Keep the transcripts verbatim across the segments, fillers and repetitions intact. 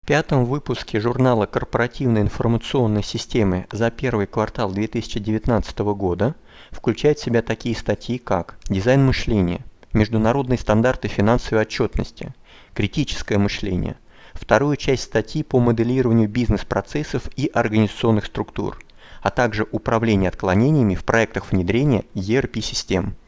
В пятом выпуске журнала «Корпоративные информационные системы» за первый квартал две тысячи девятнадцатого года включает в себя такие статьи, как «Дизайн мышления», «Международные стандарты финансовой отчетности», «Критическое мышление», вторую часть статьи по моделированию бизнес-процессов и организационных структур, а также управление отклонениями в проектах внедрения и эр пи-систем.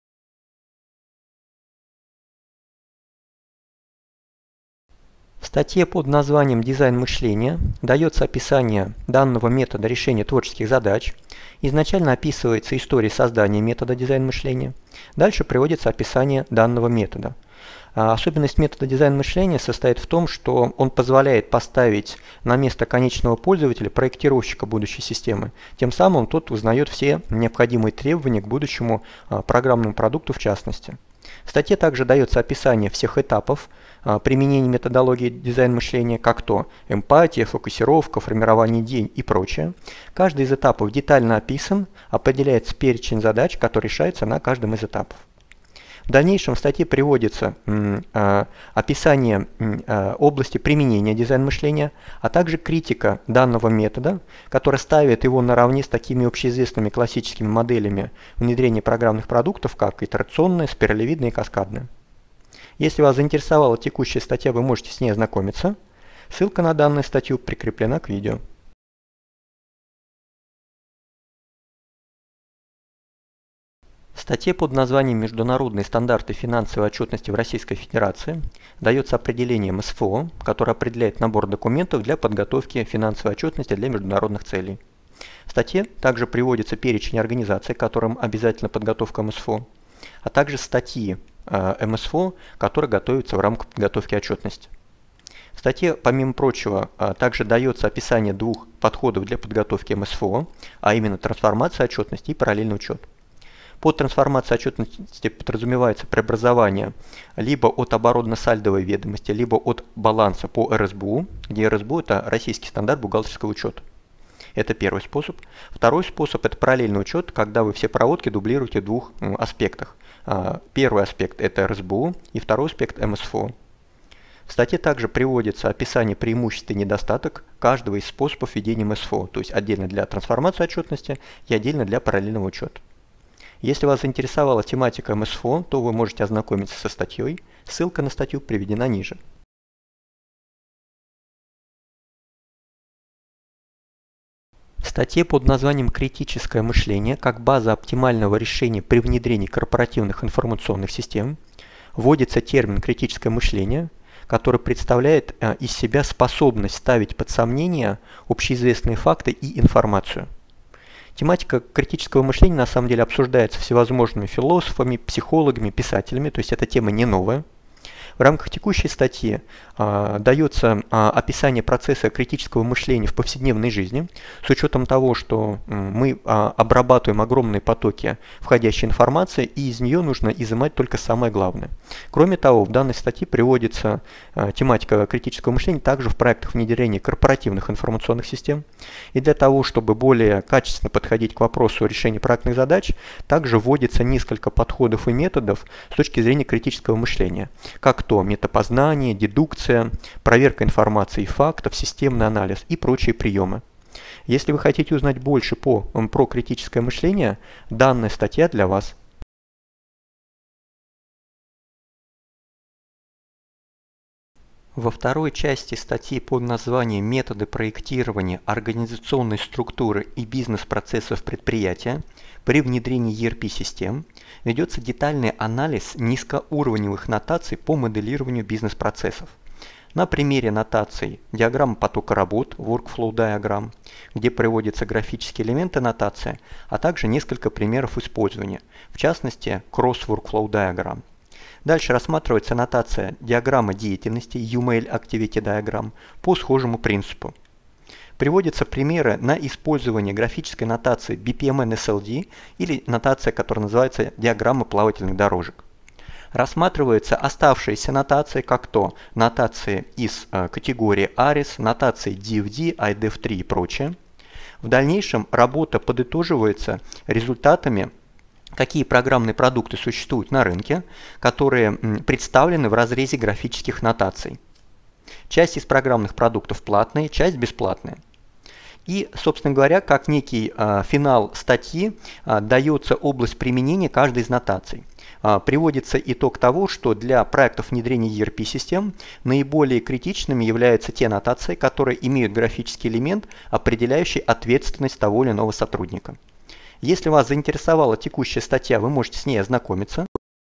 В статье под названием «Дизайн мышления» дается описание данного метода решения творческих задач. Изначально описывается история создания метода дизайн мышления. Дальше приводится описание данного метода. Особенность метода дизайн мышления состоит в том, что он позволяет поставить на место конечного пользователя проектировщика будущей системы. Тем самым тот узнает все необходимые требования к будущему программному продукту в частности. В статье также дается описание всех этапов применения методологии дизайн мышления, как то эмпатия, фокусировка, формирование идей и прочее. Каждый из этапов детально описан, определяется перечень задач, который решается на каждом из этапов. В дальнейшем в статье приводится э, описание э, области применения дизайн мышления, а также критика данного метода, которая ставит его наравне с такими общеизвестными классическими моделями внедрения программных продуктов, как итерационная, спиралевидная и каскадная. Если вас заинтересовала текущая статья, вы можете с ней ознакомиться. Ссылка на данную статью прикреплена к видео. В статье под названием «Международные стандарты финансовой отчетности в Российской Федерации» дается определение эм эс эф о, которое определяет набор документов для подготовки финансовой отчетности для международных целей. В статье также приводится перечень организаций, которым обязательно подготовка эм эс эф о, а также статьи эм эс эф о, которые готовятся в рамках подготовки отчетности. В статье, помимо прочего, также дается описание двух подходов для подготовки эм эс эф о, а именно трансформация отчетности и параллельный учет. Под трансформацией отчетности подразумевается преобразование либо от оборотно-сальдовой ведомости, либо от баланса по эр эс бэ у, где эр эс бэ у – это российский стандарт бухгалтерского учета. Это первый способ. Второй способ – это параллельный учет, когда вы все проводки дублируете в двух аспектах. Первый аспект – это эр эс бэ у, и второй аспект – эм эс эф о. В статье также приводится описание преимуществ и недостаток каждого из способов ведения эм эс эф о, то есть отдельно для трансформации отчетности и отдельно для параллельного учета. Если вас заинтересовала тематика эм эс эф о, то вы можете ознакомиться со статьей. Ссылка на статью приведена ниже. В статье под названием «Критическое мышление как база оптимального решения при внедрении корпоративных информационных систем» вводится термин «критическое мышление», который представляет из себя способность ставить под сомнение общеизвестные факты и информацию. Тематика критического мышления на самом деле обсуждается всевозможными философами, психологами, писателями, то есть эта тема не новая. В рамках текущей статьи э, дается э, описание процесса критического мышления в повседневной жизни, с учетом того, что э, мы э, обрабатываем огромные потоки входящей информации, и из нее нужно изымать только самое главное. Кроме того, в данной статье приводится э, тематика критического мышления также в проектах внедрения корпоративных информационных систем. И для того, чтобы более качественно подходить к вопросу решения проектных задач, также вводится несколько подходов и методов с точки зрения критического мышления, как то метапознание, дедукция, проверка информации и фактов, системный анализ и прочие приемы. Если вы хотите узнать больше по, про критическое мышление, данная статья для вас. Во второй части статьи под названием «Методы проектирования организационной структуры и бизнес-процессов предприятия при внедрении и эр пи-систем» ведется детальный анализ низкоуровневых нотаций по моделированию бизнес-процессов. На примере нотаций диаграмма потока работ, workflow diagram, где приводятся графические элементы нотации, а также несколько примеров использования, в частности cross-workflow diagram. Дальше рассматривается нотация диаграммы деятельности ю эм эл Activity Diagram по схожему принципу. Приводятся примеры на использование графической нотации би пи эм эн эс эл ди или нотация, которая называется диаграмма плавательных дорожек. Рассматриваются оставшиеся нотации, как то нотации из э, категории арис, нотации ди эф ди, ай ди эф три и прочее. В дальнейшем работа подытоживается результатами, какие программные продукты существуют на рынке, которые представлены в разрезе графических нотаций. Часть из программных продуктов платные, часть бесплатные. И, собственно говоря, как некий а, финал статьи а, дается область применения каждой из нотаций. А, приводится итог того, что для проектов внедрения и эр пи-систем наиболее критичными являются те нотации, которые имеют графический элемент, определяющий ответственность того или иного сотрудника. Если вас заинтересовала текущая статья, вы можете с ней ознакомиться.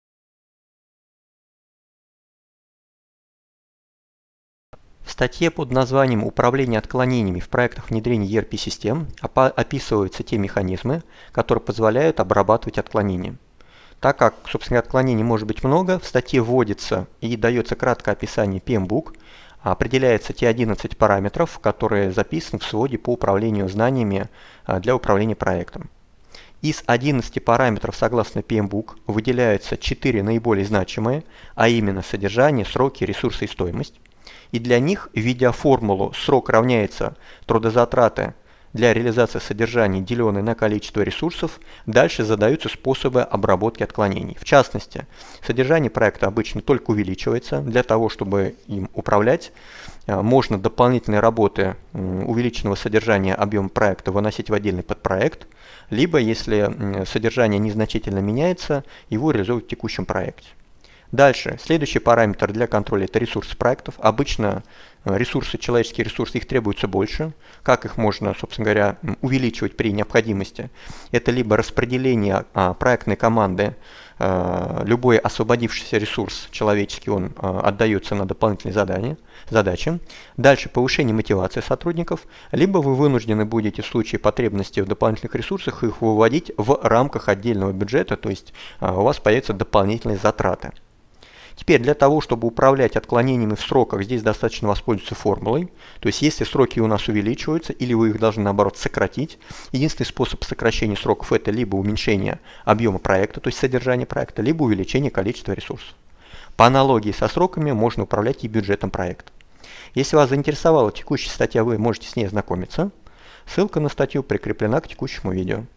В статье под названием «Управление отклонениями в проектах внедрения и эр пи-систем» описываются те механизмы, которые позволяют обрабатывать отклонения. Так как, собственно, отклонений может быть много, в статье вводится и дается краткое описание пи эм бук, определяются те одиннадцать параметров, которые записаны в своде по управлению знаниями для управления проектом. Из одиннадцати параметров согласно пи эм бук выделяются четыре наиболее значимые, а именно содержание, сроки, ресурсы и стоимость. И для них, введя формулу «срок равняется трудозатраты для реализации содержания, деленное на количество ресурсов», дальше задаются способы обработки отклонений. В частности, содержание проекта обычно только увеличивается. Для того, чтобы им управлять, можно дополнительные работы увеличенного содержания объема проекта выносить в отдельный подпроект, либо, если содержание незначительно меняется, его реализовывать в текущем проекте. Дальше, следующий параметр для контроля – это ресурсы проектов. Обычно ресурсы, человеческие ресурсы, их требуется больше. Как их можно, собственно говоря, увеличивать при необходимости? Это либо распределение а, проектной команды, а, любой освободившийся ресурс человеческий, он а, отдается на дополнительные задания, задачи. Дальше, повышение мотивации сотрудников. Либо вы вынуждены будете в случае потребности в дополнительных ресурсах их выводить в рамках отдельного бюджета, то есть а, у вас появятся дополнительные затраты. Теперь для того, чтобы управлять отклонениями в сроках, здесь достаточно воспользоваться формулой. То есть если сроки у нас увеличиваются, или вы их должны наоборот сократить, единственный способ сокращения сроков – это либо уменьшение объема проекта, то есть содержание проекта, либо увеличение количества ресурсов. По аналогии со сроками можно управлять и бюджетом проекта. Если вас заинтересовала текущая статья, вы можете с ней ознакомиться. Ссылка на статью прикреплена к текущему видео.